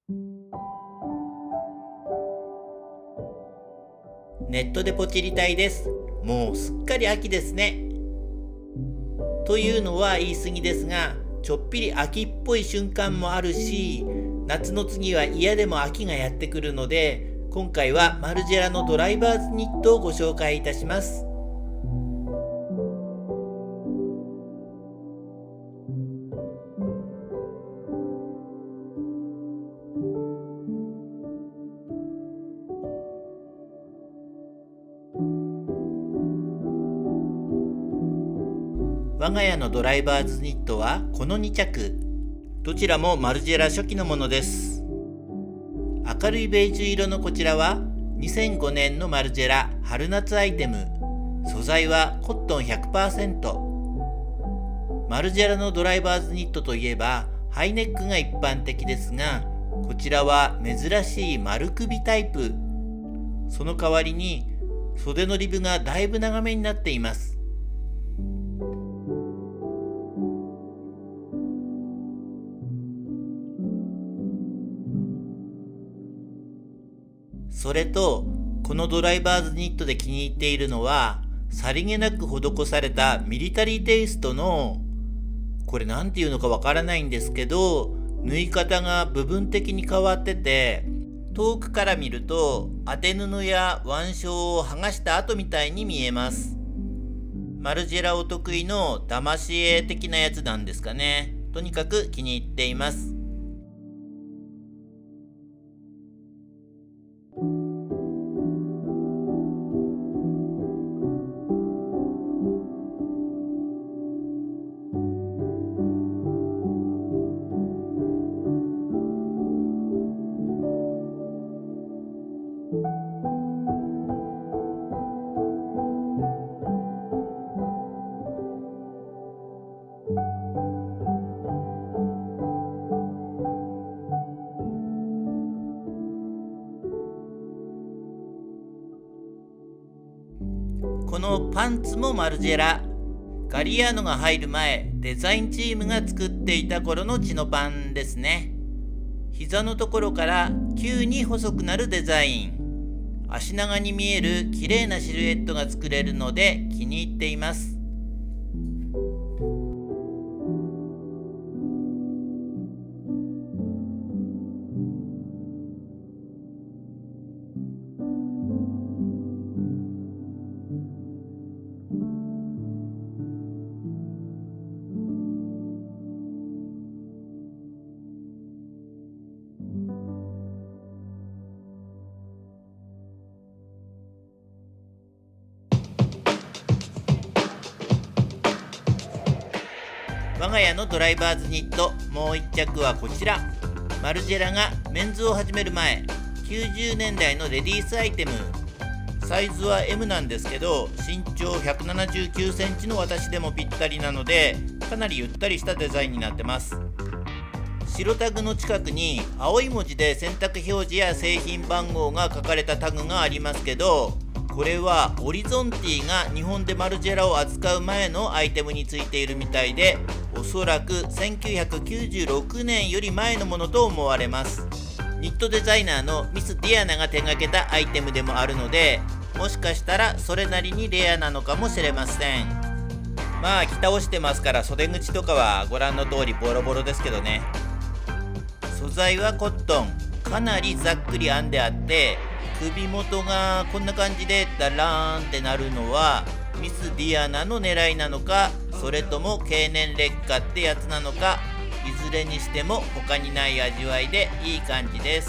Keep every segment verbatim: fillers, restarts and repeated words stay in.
ネットでポチりたいです。もうすっかり秋ですね。というのは言い過ぎですが、ちょっぴり秋っぽい瞬間もあるし、夏の次は嫌でも秋がやってくるので、今回はマルジェラのドライバーズニットをご紹介いたします。我が家のドライバーズニットはこのに着。どちらもマルジェラ初期のものです。明るいベージュ色のこちらはにせんごねんのマルジェラ春夏アイテム。素材はコットン ひゃくパーセント。マルジェラのドライバーズニットといえばハイネックが一般的ですが、こちらは珍しい丸首タイプ。その代わりに袖のリブがだいぶ長めになっています。それと、このドライバーズニットで気に入っているのは、さりげなく施されたミリタリーテイストの、これなんていうのかわからないんですけど、縫い方が部分的に変わってて、遠くから見ると当て布や腕章を剥がした後みたいに見えます。マルジェラお得意の騙し絵的なやつなんですかね。とにかく気に入っています。このパンツもマルジェラ。ガリアーノが入る前、デザインチームが作っていた頃のチノパンですね。膝のところから急に細くなるデザイン。足長に見える綺麗なシルエットが作れるので気に入っています。我が家のドライバーズニット、もう一着はこちら。マルジェラがメンズを始める前、きゅうじゅうねんだいのレディースアイテム。サイズは エム なんですけど、身長ひゃくななじゅうきゅうセンチの私でもぴったりなので、かなりゆったりしたデザインになってます。白タグの近くに青い文字で選択表示や製品番号が書かれたタグがありますけど、これはオリゾンティが日本でマルジェラを扱う前のアイテムについているみたいで、おそらくせんきゅうひゃくきゅうじゅうろくねんより前のものと思われます。ニットデザイナーのミス・ディアナが手掛けたアイテムでもあるので、もしかしたらそれなりにレアなのかもしれません。まあ着倒してますから袖口とかはご覧の通りボロボロですけどね。素材はコットン。かなりざっくり編んであって、首元がこんな感じでダラーンってなるのはミス・ディアナの狙いなのか、それとも経年劣化ってやつなのか、いずれにしても他にない味わいでいい感じです。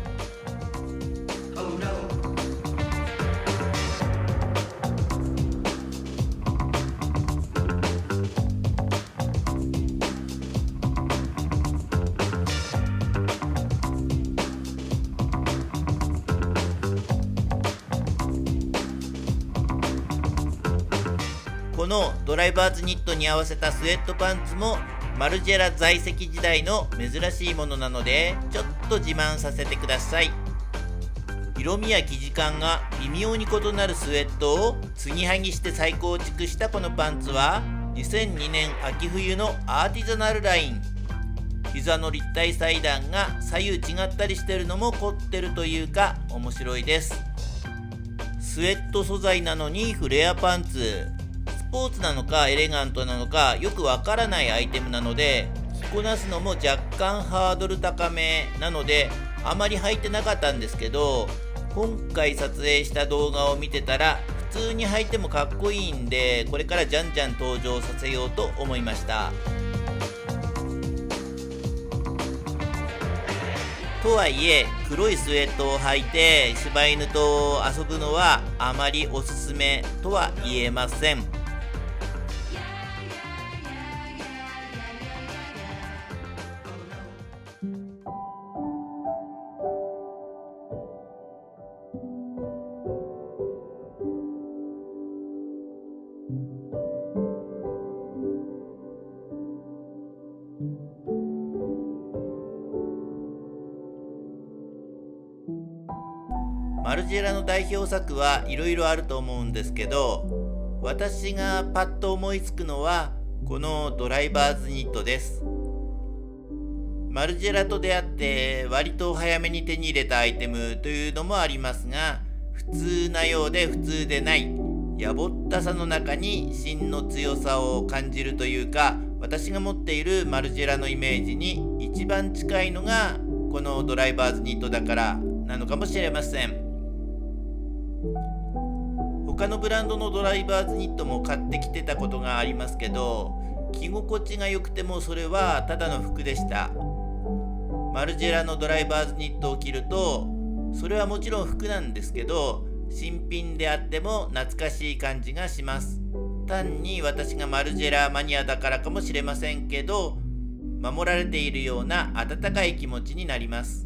このドライバーズニットに合わせたスウェットパンツもマルジェラ在籍時代の珍しいものなので、ちょっと自慢させてください。色味や生地感が微妙に異なるスウェットを継ぎはぎして再構築したこのパンツはにせんにねん秋冬のアーティザナルライン。 膝の立体裁断が左右違ったりしてるのも凝ってるというか面白いです。スウェット素材なのにフレアパンツ、スポーツなのかエレガントなのかよくわからないアイテムなので、着こなすのも若干ハードル高めなのであまり履いてなかったんですけど、今回撮影した動画を見てたら普通に履いてもかっこいいんで、これからじゃんじゃん登場させようと思いました。とはいえ黒いスウェットを履いて柴犬と遊ぶのはあまりおすすめとは言えません。マルジェラの代表作はいろいろあると思うんですけど、私がパッと思いつくのはこのドライバーズニットです。マルジェラと出会って割と早めに手に入れたアイテムというのもありますが、普通なようで普通でない、やぼったさの中に芯の強さを感じるというか、私が持っているマルジェラのイメージに一番近いのがこのドライバーズニットだからなのかもしれません。他のブランドのドライバーズニットも買ってきてたことがありますけど、着心地が良くてもそれはただの服でした。マルジェラのドライバーズニットを着ると、それはもちろん服なんですけど、新品であっても懐かしい感じがします。単に私がマルジェラマニアだからかもしれませんけど、守られているような温かい気持ちになります。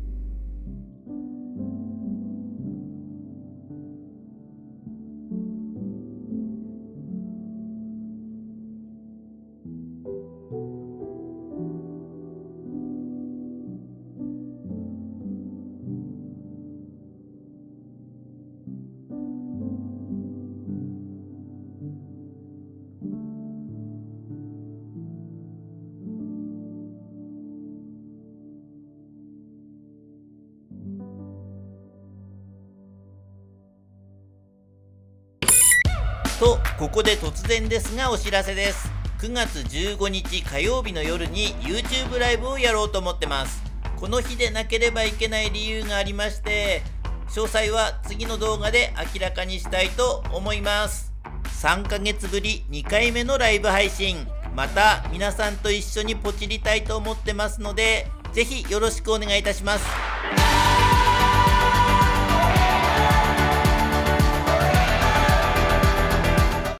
と、ここで突然ですがお知らせです。くがつじゅうごにち火曜日の夜に YouTube ライブをやろうと思ってます。この日でなければいけない理由がありまして、詳細は次の動画で明らかにしたいと思います。さんかげつぶりにかいめのライブ配信、また皆さんと一緒にポチりたいと思ってますので、ぜひよろしくお願いいたします。